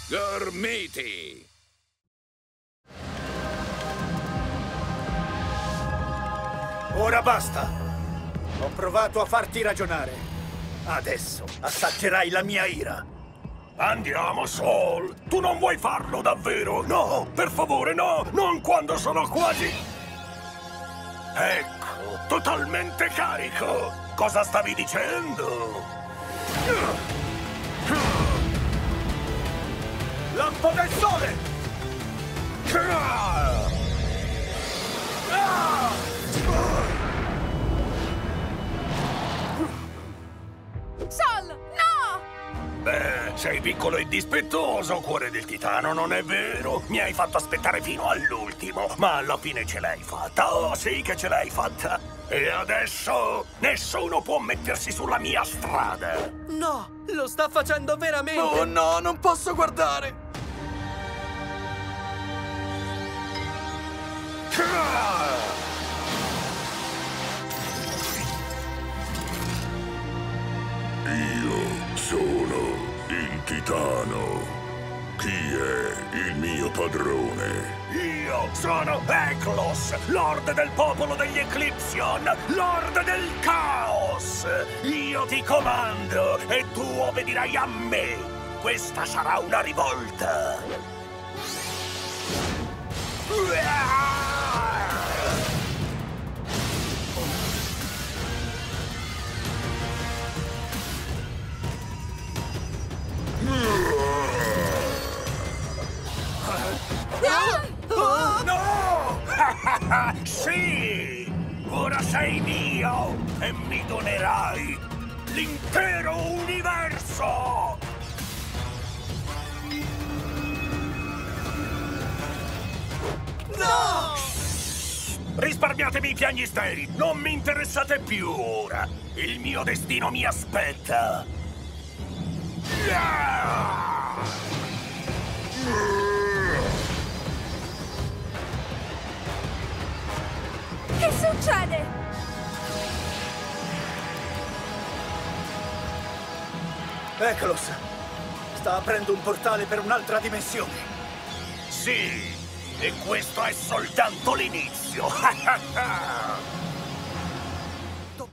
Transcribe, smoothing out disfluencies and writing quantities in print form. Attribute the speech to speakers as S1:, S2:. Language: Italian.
S1: Gormiti!
S2: Ora basta! Ho provato a farti ragionare. Adesso assaggerai la mia ira.
S3: Andiamo, Sol! Tu non vuoi farlo davvero? No, per favore, no! Non quando sono quasi... Ecco, totalmente carico! Cosa stavi dicendo?
S2: Lampo del sole!
S4: Sol, no!
S3: Beh, sei piccolo e dispettoso, cuore del titano, non è vero? Mi hai fatto aspettare fino all'ultimo, ma alla fine ce l'hai fatta. Oh, sì che ce l'hai fatta. E adesso nessuno può mettersi sulla mia strada.
S5: No, lo sta facendo veramente!
S6: Oh no, non posso guardare!
S7: Io sono il Titano. Chi è il mio padrone?
S3: Io sono Eklos, Lord del popolo degli Eclipsion, Lord del Caos! Io ti comando e tu obbedirai a me! Questa sarà una rivolta! No! Sì! Ora sei mio e mi donerai l'intero universo!
S6: No!
S3: Risparmiatemi i piagnistei! Non mi interessate più ora! Il mio destino mi aspetta!
S4: Che succede?
S2: Eklos! Sta aprendo un portale per un'altra dimensione.
S3: Sì! E questo è soltanto l'inizio!